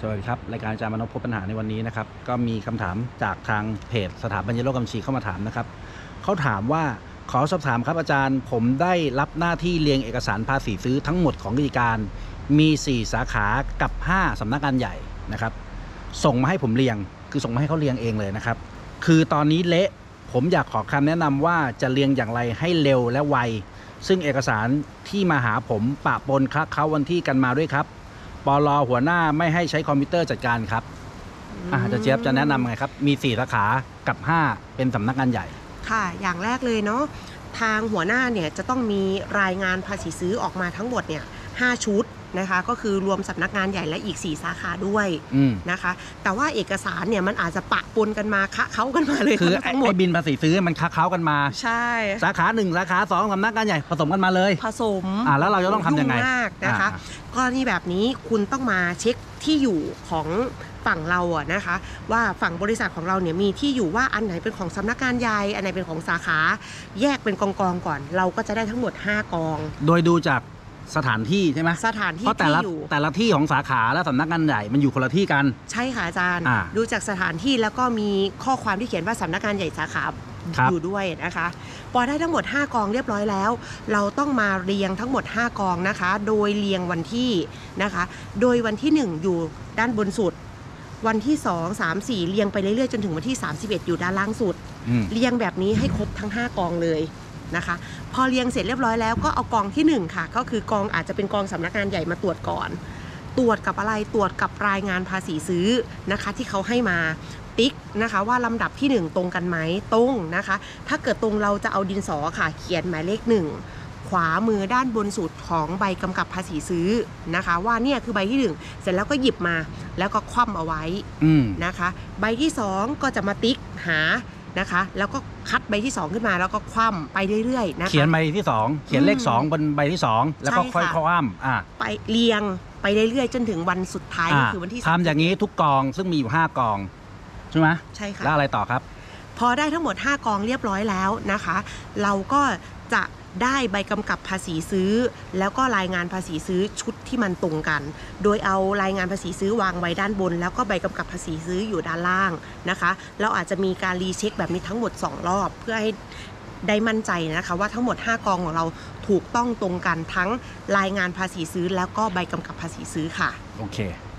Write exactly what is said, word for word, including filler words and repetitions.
สวัสดีครับรายการอาจารย์มนพพบปัญหาในวันนี้นะครับก็มีคำถามจากทางเพจสถาบันยโลกบัญชีเข้ามาถามนะครับเขาถามว่าขอสอบถามครับอาจารย์ผมได้รับหน้าที่เรียงเอกสารภาษีซื้อทั้งหมดของกิจการมีสี่สาขากับห้าสำนักงานใหญ่นะครับส่งมาให้ผมเรียงคือส่งมาให้เขาเรียงเองเลยนะครับคือตอนนี้เละผมอยากขอคำแนะนำว่าจะเรียงอย่างไรให้เร็วและไวซึ่งเอกสารที่มาหาผมปะปนคละเคล้าวันที่กันมาด้วยครับปลหัวหน้าไม่ให้ใช้คอมพิวเตอร์จัดการครับอาจารย์เจี๊ยบจะแนะนำไงครับมีสี่สาขากับห้าเป็นสำนักงานใหญ่ค่ะอย่างแรกเลยเนาะทางหัวหน้าเนี่ยจะต้องมีรายงานภาษีซื้อออกมาทั้งหมดเนี่ยห้าชุดนะคะก็คือรวมสำนักงานใหญ่และอีกสี่สาขาด้วยนะคะแต่ว่าเอกสารเนี่ยมันอาจจะปะปนกันมาคะเขากันมาเลยคือทั้งหมดไอ้บินภาษีซื้อมันคะเขากันมาใช่สาขาหนึ่งสาขาสองสำนักงานใหญ่ผสมกันมาเลยผสมอ่าแล้วเราจะต้องทำยังไงมากนะคะกรณีแบบนี้คุณต้องมาเช็คที่อยู่ของฝั่งเราอะนะคะว่าฝั่งบริษัทของเราเนี่ยมีที่อยู่ว่าอันไหนเป็นของสำนักงานใหญ่อันไหนเป็นของสาขาแยกเป็นกองกองก่อนเราก็จะได้ทั้งหมดห้ากองโดยดูจากสถานที่ใช่ไหมสถานที่เพราะแต่ละแต่ละที่ของสาขาและสำนักงานใหญ่มันอยู่คนละที่กันใช่ค่ะอาจารย์ดูจากสถานที่แล้วก็มีข้อความที่เขียนว่าสำนักงานใหญ่สาขาอยู่ด้วยนะคะพอได้ทั้งหมดห้ากองเรียบร้อยแล้วเราต้องมาเรียงทั้งหมดห้ากองนะคะโดยเรียงวันที่นะคะโดยวันที่หนึ่งอยู่ด้านบนสุดวันที่สอง สาม สี่เรียงไปเรื่อยๆจนถึงวันที่สามสิบเอ็ดอยู่ด้านล่างสุดเรียงแบบนี้ให้ครบทั้งห้ากองเลยนะคะพอเรียงเสร็จเรียบร้อยแล้วก็เอากองที่หนึ่งค่ะก็คือกองอาจจะเป็นกองสำนักงานใหญ่มาตรวจก่อนตรวจกับอะไรตรวจกับรายงานภาษีซื้อนะคะที่เขาให้มาติ๊กนะคะว่าลำดับที่หนึ่งตรงกันไหมตรงนะคะถ้าเกิดตรงเราจะเอาดินสอค่ะเขียนหมายเลขหนึ่งขวามือด้านบนสุดของใบกำกับภาษีซื้อนะคะว่าเนี่ยคือใบที่หนึ่งเสร็จแล้วก็หยิบมาแล้วก็คว่ำเอาไว้นะคะใบที่สองก็จะมาติ๊กหานะคะแล้วก็คัดใบที่สองขึ้นมาแล้วก็คว่ำไปเรื่อยๆนะคะเขียนใบที่สองเขียนเลขสองบนใบที่สองแล้วก็ค่อยคว่ำอ่าไปเรียงไปเรื่อยๆจนถึงวันสุดท้ายก็คือวันที่ทำอย่างนี้ทุกกองซึ่งมีอยู่ห้ากองใช่ไหมใช่ค่ะแล้วอะไรต่อครับพอได้ทั้งหมดห้ากองเรียบร้อยแล้วนะคะเราก็จะได้ใบกำกับภาษีซื้อแล้วก็รายงานภาษีซื้อชุดที่มันตรงกันโดยเอารายงานภาษีซื้อวางไว้ด้านบนแล้วก็ใบกำกับภาษีซื้ออยู่ด้านล่างนะคะเราอาจจะมีการรีเช็คแบบนี้ทั้งหมดสองรอบเพื่อให้ได้มั่นใจนะคะว่าทั้งหมดห้ากองของเราถูกต้องตรงกันทั้งรายงานภาษีซื้อแล้วก็ใบกำกับภาษีซื้อค่ะโอเค